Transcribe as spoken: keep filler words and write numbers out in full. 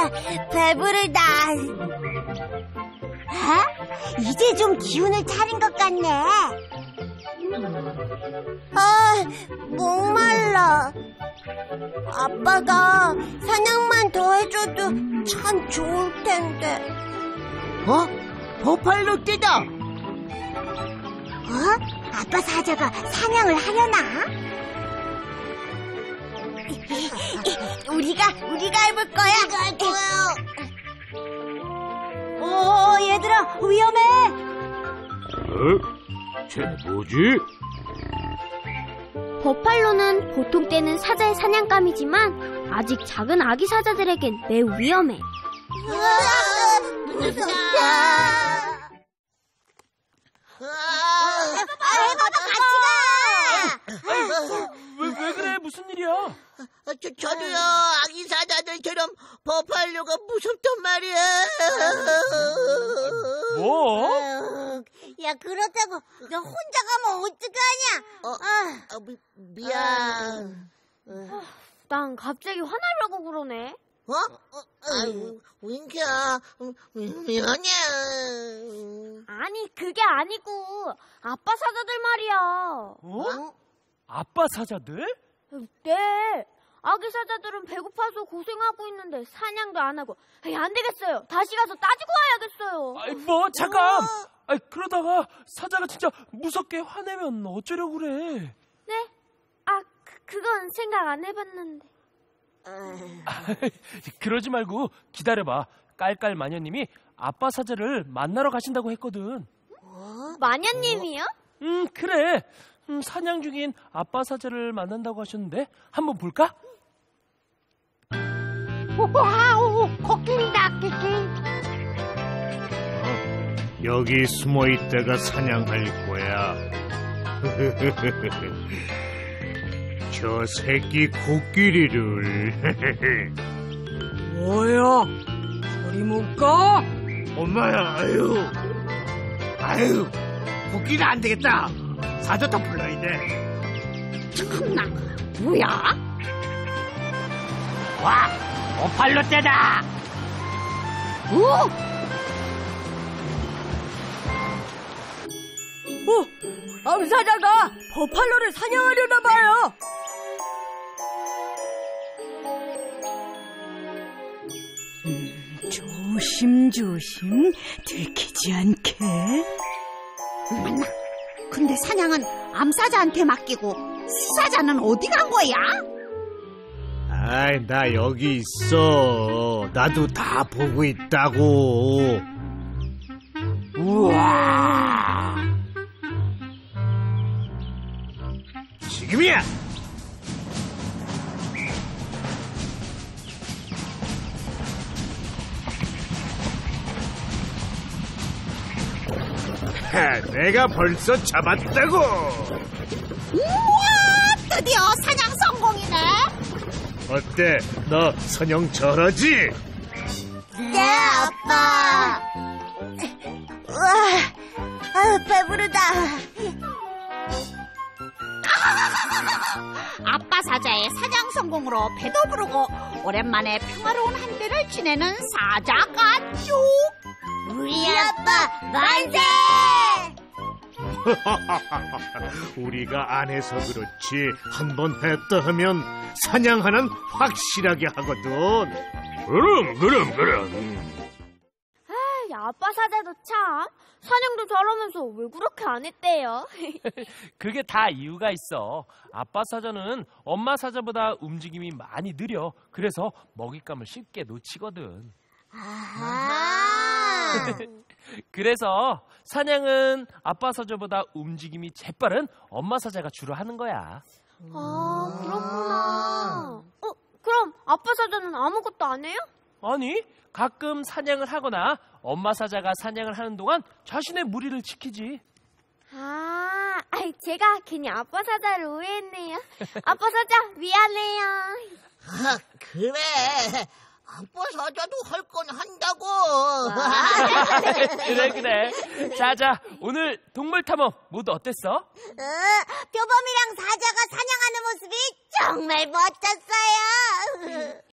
배부르다. 아? 이제 좀 기운을 차린 것 같네. 아, 목말라. 아빠가 사냥만 더 해줘도 참 좋을 텐데. 어? 버팔로 떼다. 어? 아빠 사자가 사냥을 하려나? 우리가 우리가 해볼 거야. 우리가 할 거야. 오, 얘들아, 위험해. 어? 쟤네 뭐지? 버팔로는 보통 때는 사자의 사냥감이지만 아직 작은 아기 사자들에겐 매우 위험해. 으아, 무섭다. 해봐봐, 같이 가. 왜, 왜 그래? 무슨 일이야? 저, 저도요, 아기 사자들처럼 버팔로가 무섭단 말이야. 뭐? 야, 그렇다고 너 혼자 가면 어떡하냐? 어, 아, 아, 미, 미안. 난 갑자기 화나려고 그러네. 어? 어 아유, 윙키야, 미안해. 아니, 그게 아니고 아빠 사자들 말이야. 어? 아빠 사자들? 네. 아기 사자들은 배고파서 고생하고 있는데 사냥도 안 하고. 에이, 안 되겠어요. 다시 가서 따지고 와야겠어요. 아이, 뭐 잠깐. 아이, 그러다가 사자가 진짜 무섭게 화내면 어쩌려고 그래? 네? 아, 그, 그건 생각 안 해봤는데. 아이, 그러지 말고 기다려봐. 깔깔 마녀님이 아빠 사자를 만나러 가신다고 했거든. 마녀님이요? 음, 그래. 음, 사냥 중인 아빠 사자를 만난다고 하셨는데 한번 볼까? 와우, 코끼리다, 끼끼. 어, 여기 숨어 있다가 사냥할 거야. 저 새끼 코끼리를. 뭐야? 저리 못 가? 엄마야, 아유. 아유, 코끼리 안 되겠다. 사자 더 불러야 돼. 참나, 뭐야? 와, 버팔로 떼다. 오! 어, 암사자가 버팔로를 사냥하려나 봐요. 음, 조심조심 들키지 않게. 맞나? 근데 사냥은 암사자한테 맡기고 수사자는 어디 간 거야? 아이, 나 여기 있어. 나도 다 보고 있다고. 우와. 지금이야. 하, 내가 벌써 잡았다고. 우와, 드디어 사냥 성공이네. 어때? 너 선영 잘하지? 네, 아빠. 우와, 아유, 배부르다. 아빠 사자의 사냥 성공으로 배도 부르고 오랜만에 평화로운 한때를 지내는 사자 가족. 우리 아빠 만세! 우리가 안 해서 그렇지 한 번 했다 하면 사냥 하나는 확실하게 하거든. 그럼 그럼 그럼. 에이, 아빠 사자도 참 사냥도 잘하면서 왜 그렇게 안 했대요? 그게 다 이유가 있어. 아빠 사자는 엄마 사자보다 움직임이 많이 느려. 그래서 먹잇감을 쉽게 놓치거든. 아, 그래서 사냥은 아빠 사자보다 움직임이 재빠른 엄마 사자가 주로 하는 거야. 아, 그렇구나. 어, 그럼 아빠 사자는 아무것도 안 해요? 아니, 가끔 사냥을 하거나 엄마 사자가 사냥을 하는 동안 자신의 무리를 지키지. 아, 아이, 제가 괜히 아빠 사자를 오해했네요. 아빠 사자 미안해요. 아, 그래. 아빠 사자도 할 건 한다고. 그래 그래. 자자, 오늘 동물 탐험 모두 어땠어? 어, 표범이랑 사자가 사냥하는 모습이 정말 멋졌어요.